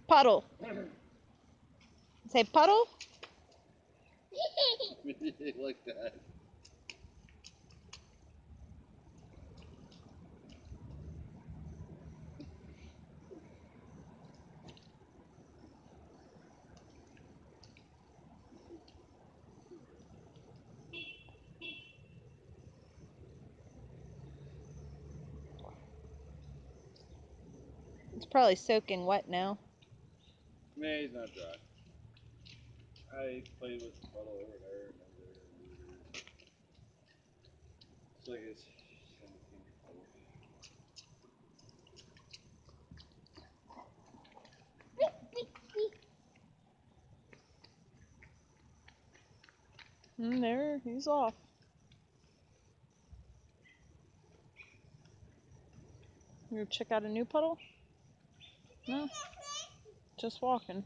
Puddle. Say puddle. Like that. It's probably soaking wet now. Nah, he's not dry. I played with the puddle over there and over there and over there. It's like it's 17 puddle. And there, he's off. You gonna check out a new puddle? No, just walking.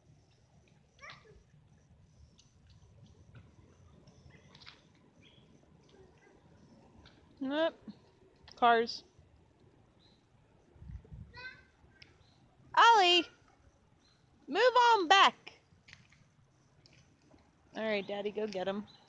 Nope. Cars. Ollie, move on back. All right, Daddy, go get him.